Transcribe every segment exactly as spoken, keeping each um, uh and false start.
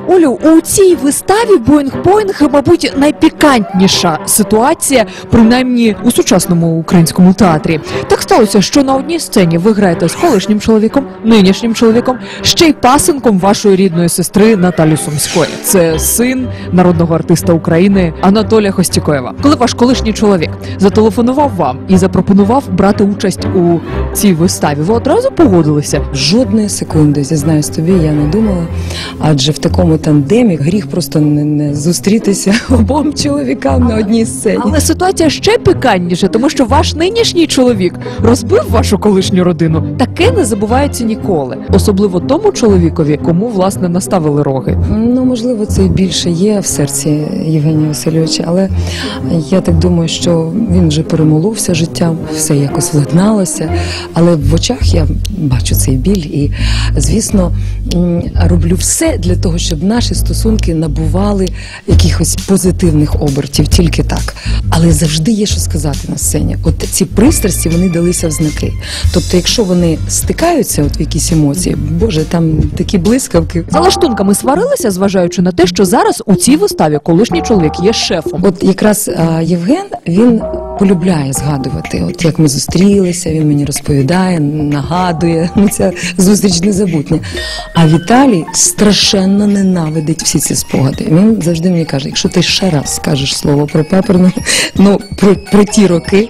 Олю, у цій виставі «Боїнг-Боїнг», мабуть, найпікантніша ситуація, принаймні у сучасному українському театрі. Так сталося, що на одній сцені ви граєте з колишнім чоловіком, нинішнім чоловіком, ще й пасенком вашої рідної сестри Наталі Сумської. Це син народного артиста України Анатолія Хостікоєва. Коли ваш колишній чоловік зателефонував вам і запропонував брати участь у цій виставі, ви одразу погодилися? Жодної секунди, зізнаюсь тобі, я не думала, адже в такому тандемі гріх просто не, не зустрітися обом чоловікам на одній сцені. Але ситуація ще пікантніша, тому що ваш нинішній чоловік розбив вашу колишню родину. Таке не забувається ніколи. Особливо тому чоловікові, кому, власне, наставили роги. Ну, можливо, це і більше є в серці Євгенія Васильовича, але я так думаю, що він вже перемоловся життям, все якось владналося, але в очах я бачу цей біль і, звісно, роблю все для того, щоб наші стосунки набували якихось позитивних обертів, тільки так. Але завжди є що сказати на сцені. От ці пристрасті, вони далися в знаки. Тобто, якщо вони стикаються от в якісь емоції, боже, там такі блискавки. За лаштунками сварилися, зважаючи на те, що зараз у цій виставі колишній чоловік є шефом. От якраз а, Євген, він полюбляє згадувати, от як ми зустрілися, він мені розповідає, нагадує, ну ця зустріч незабутня. А Віталій страшенно ненавидить всі ці спогади. Він завжди мені каже, якщо ти ще раз скажеш слово про Пеперну, ну, про, про ті роки,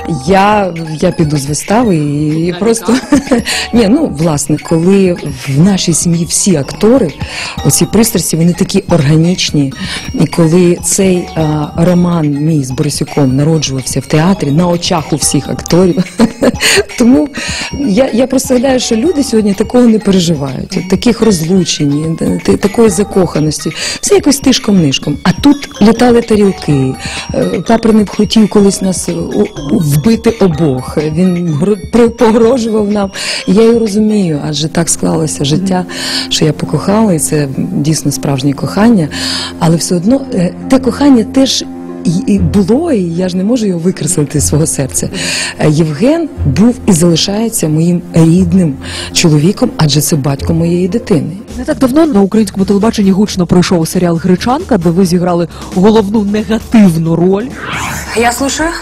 я, я піду з вистави і, і просто... Ні, ну, власне, коли в нашій сім'ї всі актори, оці пристрасті, вони такі органічні, і коли цей а, роман мій з Борисюком народжувався в театрі на очах у всіх акторів, тому я, я просто гадаю, що люди сьогодні такого не переживають, от таких розлучень, такої закоханості, все якось тишком-нишком. А тут літали тарілки, Пеперний хотів колись нас вбити обох, він погрожував нам. Я його розумію, адже так склалося життя, що я покохала, і це дійсно справжнє кохання, але все одно те кохання теж і було, і я ж не можу його викреслити з свого серця. Євген був і залишається моїм рідним чоловіком, адже це батько моєї дитини. Не так давно на українському телебаченні гучно пройшов серіал «Гречанка», де ви зіграли головну негативну роль. Я слушаю.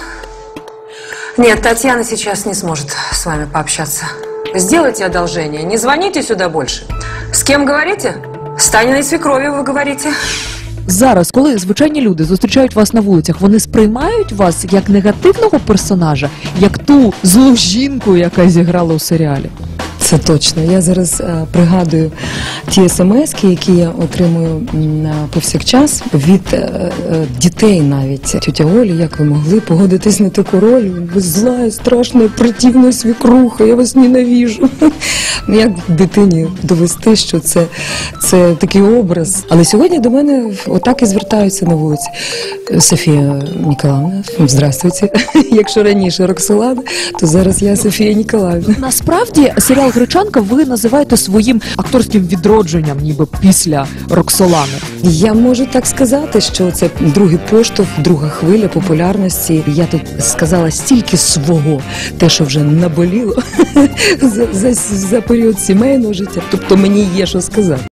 Нет, Татьяна сейчас не сможет с вами пообщаться. Сделайте одолжение, не звоните сюда больше. С кем говорите? С Таниной свекровью вы говорите. Зараз, коли звичайні люди зустрічають вас на вулицях, вони сприймають вас як негативного персонажа, як ту злу жінку, яка зіграла у серіалі? Це точно. Я зараз а, пригадую ті смски, які я отримую на повсякчас від а, а, дітей навіть. Тетя Оля, як ви могли погодитись на таку роль? Ви зла, страшна, противна свекруха, я вас ненавижу. Ну, як дитині довести, що це, це такий образ. Але сьогодні до мене отак і звертаються на вулиці. Софія Ніколаївна, здравствуйте. Якщо раніше Роксолана, то зараз я Софія Ніколаївна. Насправді, серіал «Гречанка» ви називаєте своїм акторським відродженням, ніби після Роксолани. Я можу так сказати, що це другий поштовх, друга хвиля популярності. Я тут сказала стільки свого, те, що вже наболіло за, за, за період сімейного життя. Тобто мені є що сказати.